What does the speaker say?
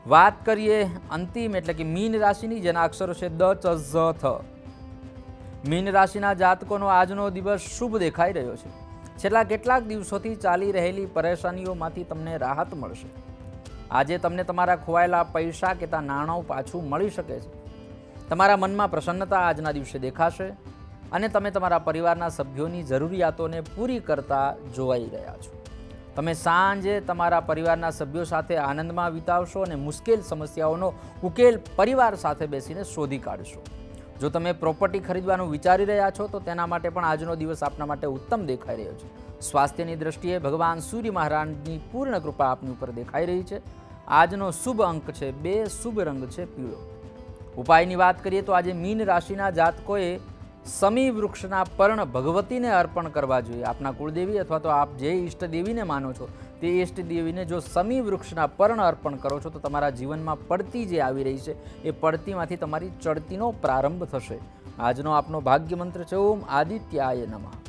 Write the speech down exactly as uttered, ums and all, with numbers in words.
વાત કરીએ અંતિમ એટલે કે મીન રાશિની, જેના અક્ષરો છે દ, ચ, ઝ, થ. મીન રાશિના જાતકોનો આજનો દિવસ શુભ દેખાઈ રહ્યો છે. છેલ્લા કેટલાક દિવસોથી ચાલી રહેલી પરેશાનીઓમાંથી તમને રાહત મળશે. આજે તમને તમારા ખોવાયેલા પૈસા કે નાણાં પાછું મળી શકે છે. તમારા મનમાં પ્રસન્નતા આજના દિવસે દેખાશે અને તમે તમારા પરિવારના સભ્યોની જરૂરિયાતોને પૂરી કરતા જોવાઈ રહ્યા છો. તમે સાંજે તમારા પરિવારના સભ્યો સાથે આનંદમાં વિતાવશો અને મુશ્કેલ સમસ્યાઓનો ઉકેલ પરિવાર સાથે બેસીને શોધી કાઢશો. જો તમે પ્રોપર્ટી ખરીદવાનું વિચારી રહ્યા છો તો તેના માટે પણ આજનો દિવસ આપના માટે ઉત્તમ દેખાઈ રહ્યો છે. સ્વાસ્થ્યની દ્રષ્ટિએ ભગવાન સૂર્ય મહારાજની પૂર્ણ કૃપા આપની ઉપર દેખાઈ રહી છે. આજનો શુભ અંક છે બે, શુભ રંગ છે પીળો. ઉપાયની વાત કરીએ તો આજે મીન રાશિના જાતકોએ સમી વૃક્ષના પર્ણ ભગવતીને અર્પણ કરવા જોઈએ. આપના કુળદેવી અથવા તો આપ જે ઈષ્ટદેવીને માનો છો તે ઈષ્ટદેવીને જો સમી વૃક્ષના પર્ણ અર્પણ કરો છો તો તમારા જીવનમાં પડતી જે આવી રહી છે એ પડતીમાંથી તમારી ચડતીનો પ્રારંભ થશે. આજનો આપનો ભાગ્ય મંત્ર છે ઓમ આદિત્યાય નમઃ.